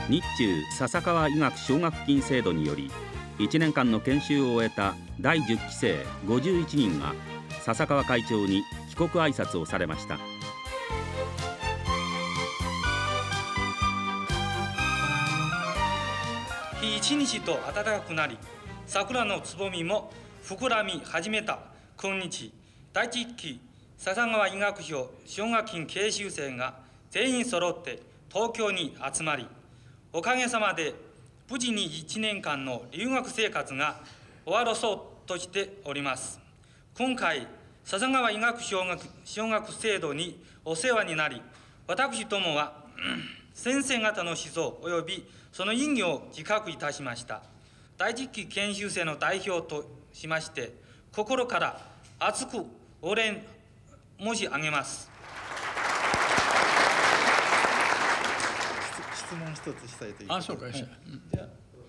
日中笹川医学奨学金制度により1年間の研修を終えた第10期生51人が笹川会長に帰国挨拶をされました。 日一日と暖かくなり、桜のつぼみも膨らみ始めた今日、第1期笹川医学賞奨学金研修生が全員揃って東京に集まり、おかげさまで無事に1年間の留学生活が終わらそうとしております。今回、笹川医学奨学制度にお世話になり、私どもは先生方の思想及びその意義を自覚いたしました。第10期研修生の代表としまして、心から厚くお礼申し上げます。 質問一つしたいという。 あ、そうか、じゃあ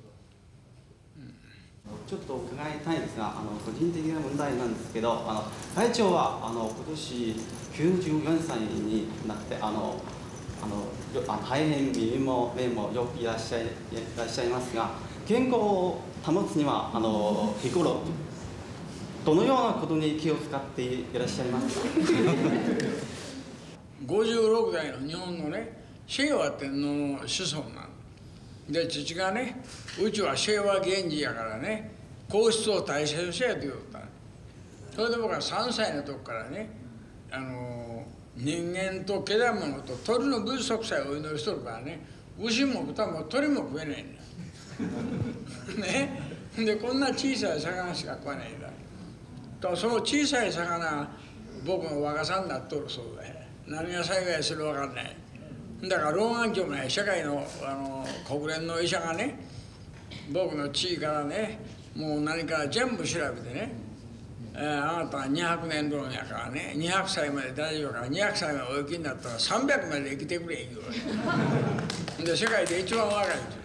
ちょっと伺いたいんですが、個人的な問題なんですけど、会長は今年94歳になって大変耳も目もよくいらっしゃいますが、健康を保つには日頃どのようなことに気を使っていらっしゃいますか。 56代の日本のね、清和天皇の子孫なので、父がね、うちは清和源氏やからね、皇室を大切にせえと言った。それで僕は3歳の時からね、人間とけだものと鳥の物足さえお祈りしとるからね、牛も豚も鳥も食えないんだね。でこんな小さい魚しか食わないんだと。その小さい魚僕の若さになっとるそうで、何が災害するか分かんない。だから老眼鏡もない社会の国連の医者がね、僕の地位からね、もう何から全部調べてね、あなたは200年老やからね、200歳まで大丈夫から200歳までお生きになったら300まで生きてくれ言うわけで、世界で一番若いんですよ。